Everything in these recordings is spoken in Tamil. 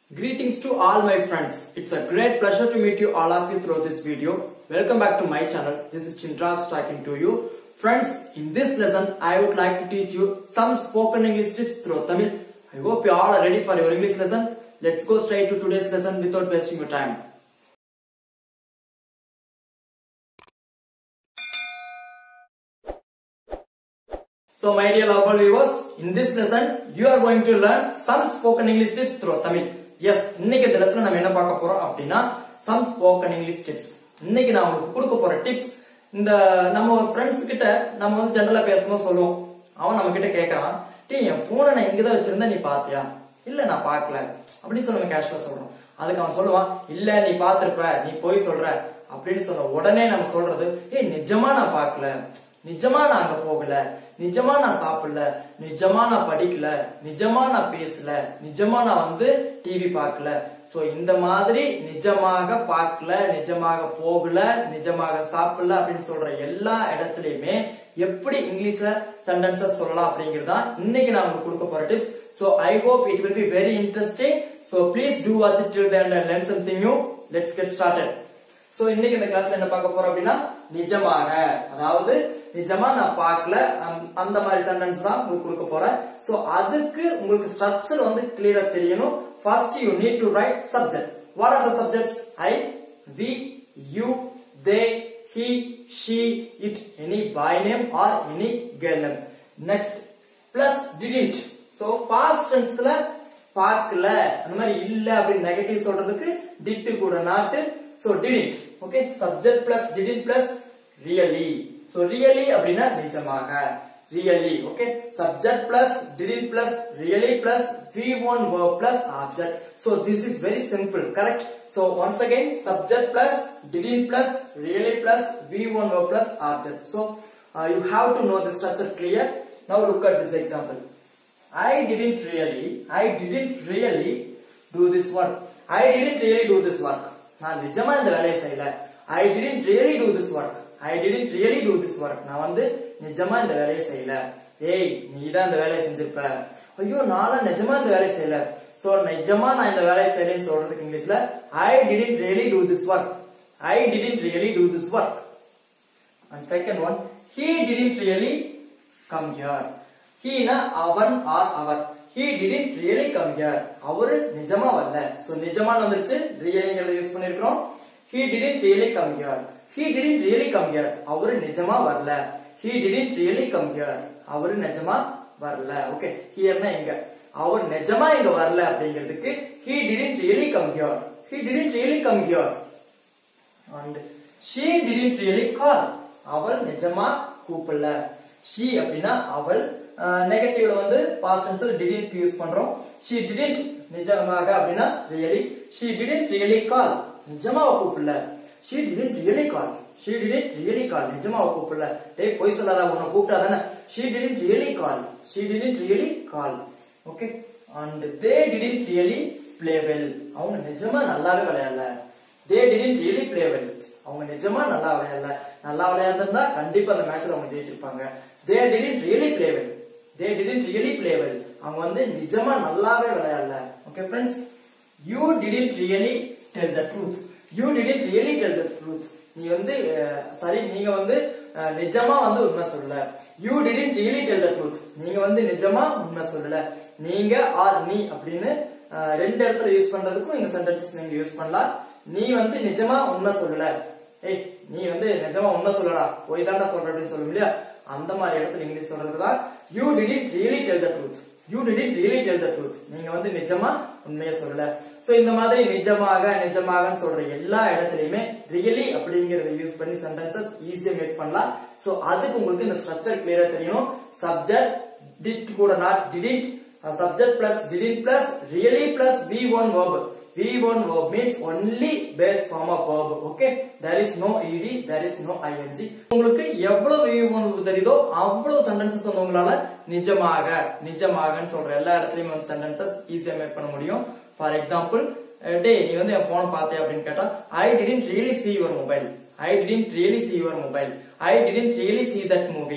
Greetings to all my friends. It's a great pleasure to meet you all of you through this video. Welcome back to my channel. This is Chindras talking to you. Friends, in this lesson, I would like to teach you some spoken English tips through Tamil. I hope you all are ready for your English lesson. Let's go straight to today's lesson without wasting your time. So my dear lovable viewers, in this lesson, you are going to learn some spoken English tips through Tamil. Yes, இன்னைக்கு இந்த லெசன்ல நம்ம என்ன பார்க்க போறோம் அப்படினா some spoken English tips. இன்னைக்கு நான் உங்களுக்கு கொடுக்க போற டிப்ஸ் இந்த நம்ம फ्रेंड्स கிட்ட நம்ம வந்து ஜெனரலா பேசும்போது சொல்லுவோம். அவன் நம்ம கிட்ட கேக்குறான், "டேய் என் போனை நான் இங்க தான் வச்சிருந்தேன், நீ பாத்தியா?" "இல்ல நான் பார்க்கல." அப்படி சொல்ல நம்ம கேஷுவலா சொல்றோம். அதுக்கு அவன் சொல்லுவான், "இல்ல நீ பாத்திருப்ப, நீ போய் சொல்ற." அப்படின்னு சொன்ன உடனே நம்ம சொல்றது, "ஏய் நிஜமா நான் பார்க்கல. நிஜமா நான் அங்க போகல. நிஜமா நான் சாப்பிடல. நிஜமா நான் படிக்கல. நிஜமா நான் பேசல. நிஜமா நான் வந்து டிவி பார்க்கல." சோ இந்த மாதிரி நிஜமாக பார்க்கல, நிஜமாக போகல, நிஜமாக சாப்பிடல அப்படின்னு சொல்ற எல்லா இடத்துலயுமே எப்படி இங்கிலீஷ்ல சென்டென்சஸ் சொல்லலாம் அப்படிங்கறத இன்னைக்கு நான் உங்களுக்கு கொடுக்க போற tips. So I hope it will be very interesting. So please do watch it till the end and learn something new. Let's get started. So இன்னைக்கு இந்த கிளாஸ்ல என்ன பார்க்க போறோம் அப்படின்னா நிஜமாக, அதாவது நிஜமா நான் பார்க்கல அந்த மாதிரி சென்டென்ஸ் தான் உங்களுக்கு கொடுக்க போறேன். சோ அதுக்கு உங்களுக்கு ஸ்ட்ரக்சர் வந்து கிளியரா தெரியணும். First you need to write subject. What are the subjects? I, we, you, they, he, she, it, any boy name or any girl name. Next plus didn't. So past tenseல பார்க்கல அந்த மாதிரி இல்ல அப்படி நெகட்டிவ் சொல்றதுக்கு did கூட not. So didn't. Okay, subject plus didn't plus really. So really அப்படினா நிஜமாக, really. Okay, subject plus didn't plus really plus V1 verb plus object. So this is very simple, correct? So once again, subject plus didn't plus really plus V1 verb plus object. So you have to know the structure clear. Now look at this example. I didn't really do this work. I didn't really do this work. நான் நிஜமா இந்த வேலையை செய்யல. I didn't really do this work. I didn't really do this work. நான் வந்து நிஜமா இந்த வேலையை செய்யல. ஏய் நீ தான் இந்த வேலையை செஞ்சிருப்ப. ஐயோ நான் நிஜமா இந்த வேலையை செய்யல. சோ நிஜமா நான் இந்த வேலையை செய்யலன்னு சொல்றதுக்கு இங்கிலீஷ்ல I didn't really do this work. I didn't really do this work. And second one, he didn't really come here. He na avan or our. He didn't really come here. அவரு நிஜமா வரல. சோ நிஜமா வந்துருச்சு, ரியலிங்கறத யூஸ் பண்ணிருக்கோம். He didn't really come here. He didn't really come here. அவரு நிஜமா வரல. He didn't really come here. அவரு நிஜமா வரல. ஓகே, ஹியர்னா இங்க. அவர் நிஜமா இங்க வரல அப்படிங்கிறதுக்கு he didn't really come here. He didn't really come here. And she didn't really call. அவள் நிஜமா கூப்பிடல. she அப்படினா அவள், நெகட்டிவ்ல வந்து past tense didn't யூஸ் பண்றோம். she didn't நிஜமாக அப்படினா really. she didn't really call. நிஜமா கூப்பிடல. she didn't really call. she didn't really call. நிஜமா கூப்பிடல. டேய் போய் சொல்லாத, உன்னை கூப்பிட்டாதானே. she didn't really call. she didn't really call. Okay, and they didn't really play well. அவங்க நிஜமா நல்லாவே விளையாடல. they didn't really play well. அவங்க நிஜமா நல்லா விளையாடல. நல்லா விளையாடுறதா கண்டிப்பா அந்த மேட்ச்ல அவங்க ஜெயிச்சிருப்பாங்க. they didn't really play well. they didn't really play well. அவங்க வந்து நிஜமா நல்லாவே விளையாடல. Okay friends, you didn't really tell the truth. You didn't really tell the truth. நீ வந்து சரி, நீங்க வந்து நிஜமா வந்து உண்மை சொல்லல. You didn't really tell the truth. நீங்க வந்து நிஜமா உண்மை சொல்லல. நீங்க ஆர் நீ அப்படின்னு ரெண்டு இடத்துல யூஸ் பண்றதுக்கும் இந்த சென்டென்சஸ் நீங்க யூஸ் பண்ணலாம். நீ வந்து நிஜமா உண்மை சொல்லல. ஏய் நீ வந்து நிஜமா உண்மை சொல்லடா, போய் தாண்டா சொல்ற அப்படின்னு சொல்லுங்க இல்லையா, அந்த மாதிரி இடத்துல இங்கிலீஷ் சொல்றதுதான் you didn't really tell the truth. You didn't really tell the truth. நீங்க வந்து நிஜமா உண்மையை சொல்லல. சோ இந்த மாதிரி நிஜமாக நிஜமாகன்னு சொல்ற எல்லா இடத்துலயுமே really அப்படிங்கறத யூஸ் பண்ணி சென்டென்சஸ் ஈஸியா மேக் பண்ணலாம். சோ அதுக்கு உங்களுக்கு இந்த ஸ்ட்ரக்சர் கிளியரா தெரியணும். சப்ஜெக்ட் did கூட not didn't, subject plus didn't plus really plus V1 verb. V1 verb means only base form of verb. Okay, there is no ed, there is no ing. உங்களுக்கு எவ்வளவு V1 தெரியுதோ அவ்வளவு சென்டென்சஸ் வந்து உங்களால நிஜமாக நிஜமாகன்னு சொல்ற எல்லா இடத்துலயும் வந்து சென்டென்சஸ் ஈஸியா மேக் பண்ண முடியும். ஃபார் எக்ஸாம்பிள், டேய் நீ வந்து என் போன் பாத்தியா அப்படின்னு கேட்டா I didn't really see your mobile. I didn't really see your mobile. I didn't really see that movie.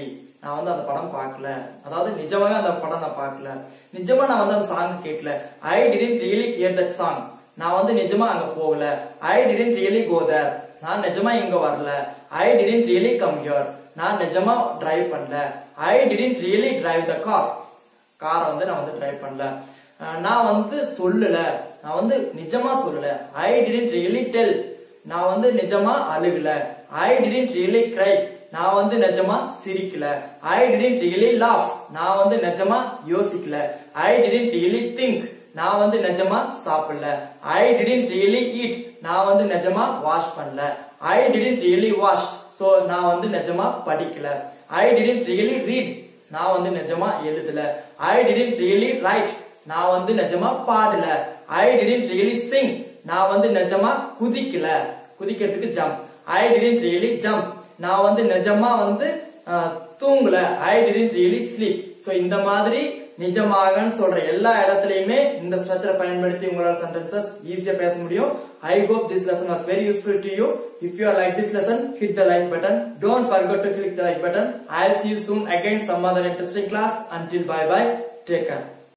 நான் வந்து அந்த படம் பார்க்கல. அதாவது நிஜமாவே அந்த படம் நான் பார்க்கல. நிஜமா நான் வந்து அந்த சாங் கேட்கல. I didn't really hear that song. நான் வந்து நிஜமா அங்க போகல. I didn't really go there. நான் நிஜமா இங்க வரல. I didn't really come here. நான் நிஜமா டிரைவ் பண்ணல. I didn't really drive the car. காரை வந்து நான் வந்து டிரைவ் பண்ணல. நான் வந்து சொல்லல. நான் வந்து நிஜமா சொல்லல. I didn't really tell. நான் வந்து நிஜமா அழுகல. I didn't really cry. நான் வந்து நிஜமா சிரிக்கல. I didn't really laugh. நான் வந்து நிஜமா யோசிக்கல. I didn't really think. நான் வந்து நிஜமா சாப்பிடல. I didn't really eat. நான் வந்து நிஜமா வாஷ் பண்ணல. I didn't really wash. So நான் வந்து நிஜமா படிக்கல. I didn't really read. நான் வந்து நிஜமா எழுதல. I didn't really write. நான் வந்து நிஜமா பாடல. I didn't really sing. நான் வந்து நிஜமா குதிக்கல. குதிக்கிறதுக்கு jump. I didn't really jump. நான் வந்து நிஜமா வந்து தூங்கல. I didn't really sleep. So இந்த மாதிரி நிஜமாகன்னு சொல்ற எல்லா இடத்துலயுமே இந்த ஸ்ட்ரக்சரை பயன்படுத்தி உங்களால சென்டென்சஸ் ஈஸியா பேச முடியும். I hope this lesson was very useful to you. If you like this lesson, hit the like button. Don't forget to click the like button. I'll see you soon again some other interesting class. Until bye bye. Take care.